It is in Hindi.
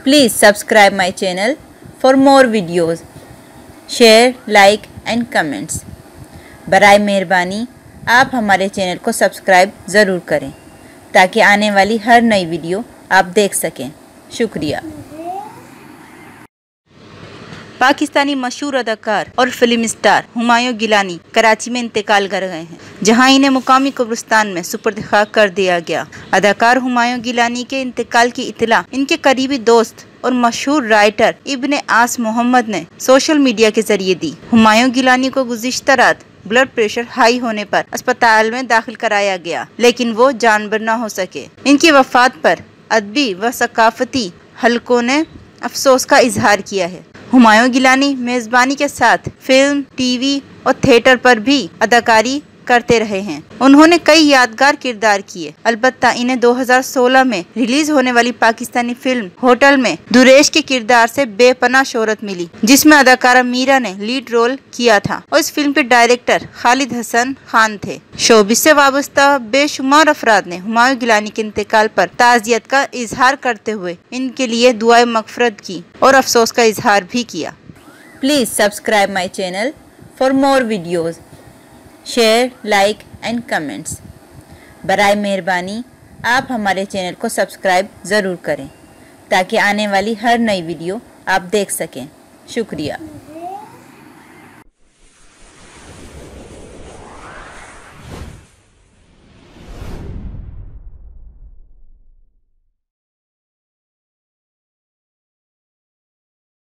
Please subscribe my channel for more videos. Share, like and comments. बराए मेहरबानी आप हमारे चैनल को सब्सक्राइब ज़रूर करें ताकि आने वाली हर नई वीडियो आप देख सकें। शुक्रिया। पाकिस्तानी मशहूर अदाकार और फिल्म स्टार हुमायूं गिलानी कराची में इंतकाल कर गए हैं, जहां इन्हें मुकामी कब्रिस्तान में सुपुर्द खाक कर दिया गया। अदाकार हुमायूं गिलानी के इंतकाल की इत्तला इनके करीबी दोस्त और मशहूर राइटर इब्ने आस मोहम्मद ने सोशल मीडिया के जरिए दी। हुमायूं गिलानी को गुज़िश्ता रात ब्लड प्रेशर हाई होने पर अस्पताल में दाखिल कराया गया, लेकिन वो जानबर न हो सके। इनकी वफात पर अदबी व सकाफती हलकों ने अफसोस का इजहार किया है। हुमायूं गिलानी मेज़बानी के साथ फिल्म, टीवी और थिएटर पर भी अदाकारी करते रहे हैं। उन्होंने कई यादगार किरदार किए। अलबत्ता इन्हें 2016 में रिलीज होने वाली पाकिस्तानी फिल्म होटल में दुरेश के किरदार से बेपनाह शोहरत मिली, जिसमें अदाकारा मीरा ने लीड रोल किया था और इस फिल्म के डायरेक्टर खालिद हसन खान थे। शोबिस से वाबस्ता बेशुमार अफराद ने हुमायूं गिलानी के इंतकाल पर ताज़ियत का इजहार करते हुए इनके लिए दुआए मग़फ़िरत की और अफसोस का इजहार भी किया। Please subscribe my channel for more videos. Share, like and comments. बराए मेहरबानी आप हमारे चैनल को सब्सक्राइब ज़रूर करें ताकि आने वाली हर नई वीडियो आप देख सकें। शुक्रिया।